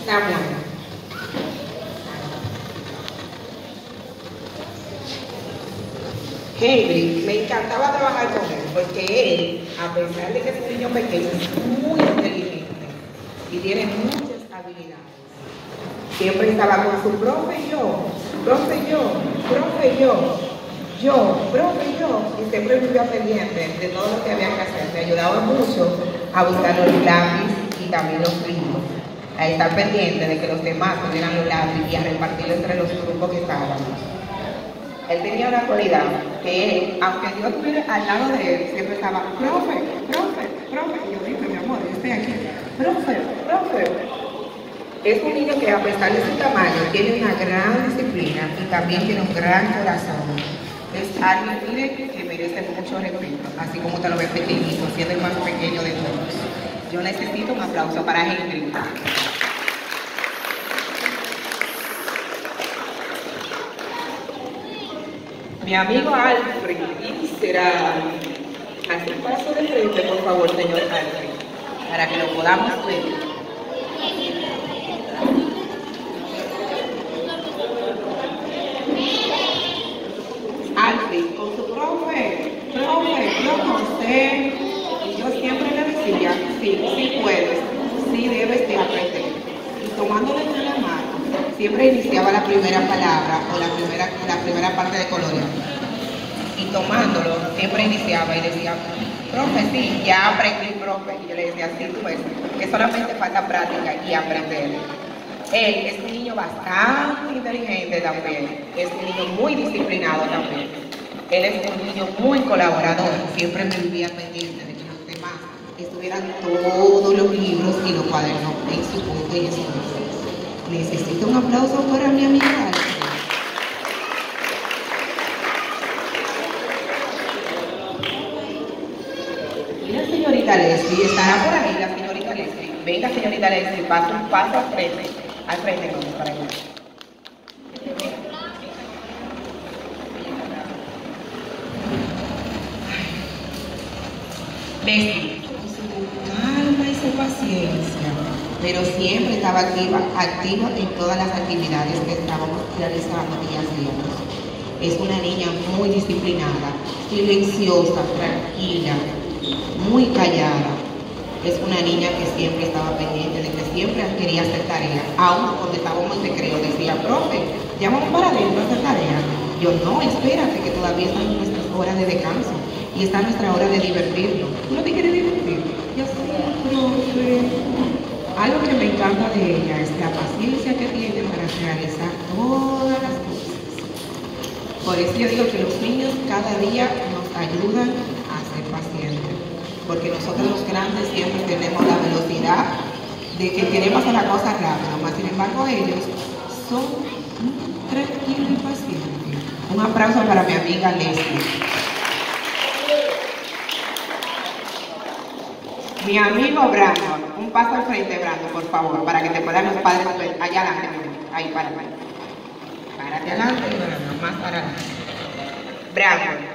Samuel. Henry, me encantaba trabajar con él, porque él, a pesar de que es un niño pequeño, es muy inteligente y tiene muchas habilidades. Siempre estaba con su profe yo, profe yo, profe yo, y siempre vivía pendiente de todo lo que había que hacer. Me ayudaba mucho a buscar los lápices y también los libros, a estar pendiente de que los demás tuvieran los lápices y a repartirlos entre los grupos que estábamos. Él tenía una cualidad que él, aunque yo estuviera al lado de él, siempre estaba, profe, y yo dije, mi amor, yo estoy aquí, profe. Es un niño que a pesar de su tamaño tiene una gran disciplina y también tiene un gran corazón. Es alguien, mire, que merece mucho respeto, así como te lo ves pequeñito, siendo el más pequeño de todos. Yo necesito un aplauso para Henry. Mi amigo Alfred, y será hace un paso de frente, por favor, señor Alfred, para que lo podamos ver. Alfred, con su profe, yo no sé, y yo siempre le decía, sí puedes, sí debes de aprender. Y tomándole de la mano, siempre iniciaba la primera palabra o la primera parte de colorear. Y tomándolo, siempre iniciaba y decía, profe, sí, ya aprendí, profe. Y yo le decía, sí, pues, que solamente falta práctica y aprender. Él es un niño bastante inteligente también, es un niño muy disciplinado también. Él es un niño muy colaborador, siempre me vivía pendiente de que los demás estuvieran todos los libros y los cuadernos en su punto y en su mesa. Necesito un aplauso para mi amiga. Mira, señorita Leslie, estará por ahí la señorita Leslie. Venga, señorita Leslie, pasa un paso al frente vamos para allá. Leslie, con su calma y su paciencia, pero siempre estaba activa en todas las actividades que estábamos realizando y hacíamos. Es una niña muy disciplinada, silenciosa, tranquila, muy callada. Es una niña que siempre estaba pendiente, de que siempre quería hacer tarea. Aún cuando estábamos en recreo decía, profe, ya vamos para adentro a hacer tarea. Yo, no, espérate, que todavía están nuestras horas de descanso y está nuestra hora de divertirnos. ¿Tú no te quieres divertir? Yo sí, profe. Algo que me encanta de ella es la paciencia que tiene para realizar todas las cosas. Por eso yo digo que los niños cada día nos ayudan a ser pacientes. Porque nosotros los grandes siempre tenemos la velocidad de que queremos hacer la cosa rápido, más sin embargo ellos son tranquilos y pacientes. Un aplauso para mi amiga Leslie. Mi amigo Brandon, un paso al frente, Brandon, por favor, para que te puedan los padres ver. Allá adelante, ahí, párate adelante, Brandon, más para adelante. Brandon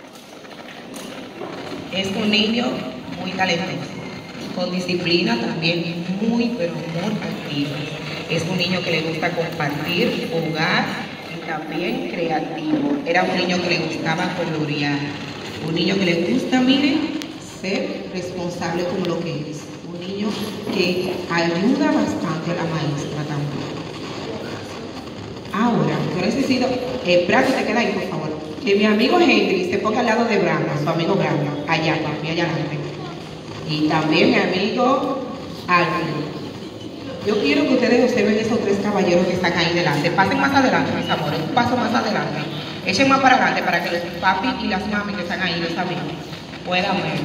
es un niño muy talentoso, con disciplina también, muy, pero muy activo. Es un niño que le gusta compartir, jugar y también creativo. Era un niño que le gustaba colorear, un niño que le gusta, miren, ser responsable como lo que es. Un niño que ayuda bastante a la maestra también. Ahora, yo necesito, Brandon, te queda ahí, por favor. Que mi amigo Henry se ponga al lado de Brandon, su amigo Brandon, allá adelante. Y también mi amigo Alfred. Yo quiero que ustedes observen esos tres caballeros que están ahí delante. Pasen más adelante, mis amores, un paso más adelante. Echen más para adelante para que los papi y las mami que están ahí, los amigos, puedan ver.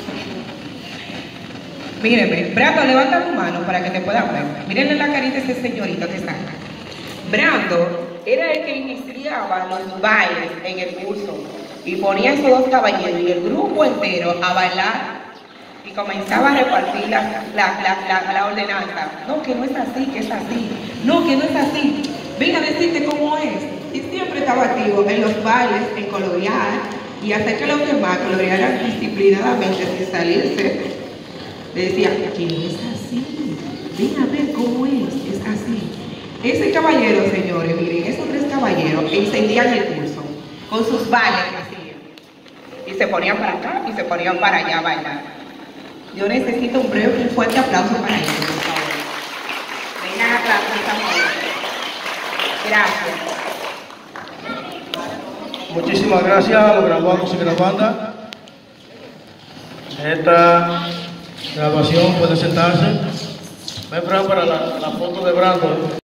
Mírenme, Brandon, levanta tu mano para que te puedan ver. Mírenle la carita a ese señorito que está acá. Brandon era el que iniciaba los bailes en el curso y ponía a esos dos caballeros y el grupo entero a bailar y comenzaba a repartir la ordenanza. No, que no es así, que es así. No, que no es así. Ven a decirte cómo es. Y siempre estaba activo en los bailes, en colorear y hacer que los demás colorearan disciplinadamente sin salirse. Le decía, que no es así. Ven a ver cómo es. Ese caballero, señores, miren, esos 3 caballeros encendían el curso con sus vales así. Y se ponían para acá y se ponían para allá a bailar. Yo necesito un fuerte aplauso para ellos, por favor. Vengan a aplaudir, por favor. Gracias. Muchísimas gracias a los graduados y graduandas. Esta grabación puede sentarse. Ven para la foto de Brandon.